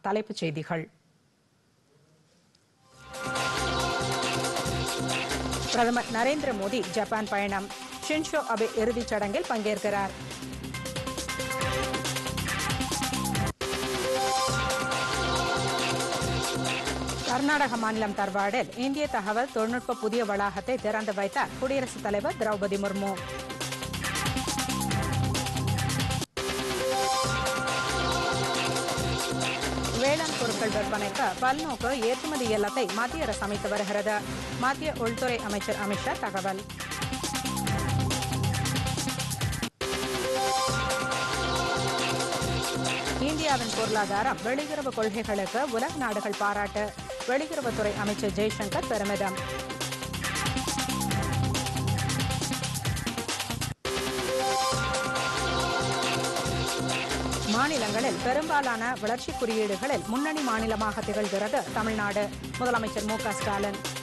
தலைப்புச் செய்திகள். பிரதமர் நரேந்திர மோடி ஜப்பான் பயணம். ஷின்சோ அபே இறுதிச் சடங்கில் பங்கேற்கிறார். கர்நாடக மாநிலம் தர்வாடில் இந்திய தகவல் தொழில்நுட்ப புதிய வளாகத்தை திறந்து வைத்தார் குடியரசுத் தலைவர் திரௌபதி முர்மு. வேளாண் பொருட்கள் விற்பனைக்கு பல்நோக்கு ஏற்றுமதி இல்லத்தை மத்திய அரசு அமைத்து வருகிறது. மத்திய உள்துறை அமைச்சர் அமித்ஷா தகவல். இந்தியாவின் பொருளாதாரம் வெளியுறவு கொள்கைகளுக்கு உலக நாடுகள் பாராட்டு. வெளியுறவுத்துறை அமைச்சர் ஜெய்சங்கர் பெருமிதம். மாநிலங்களில் பெரும்பாலான வளர்ச்சி குறியீடுகளில் முன்னணி மாநிலமாக திகழ்கிறது தமிழ்நாடு. முதலமைச்சர் மு க ஸ்டாலின்.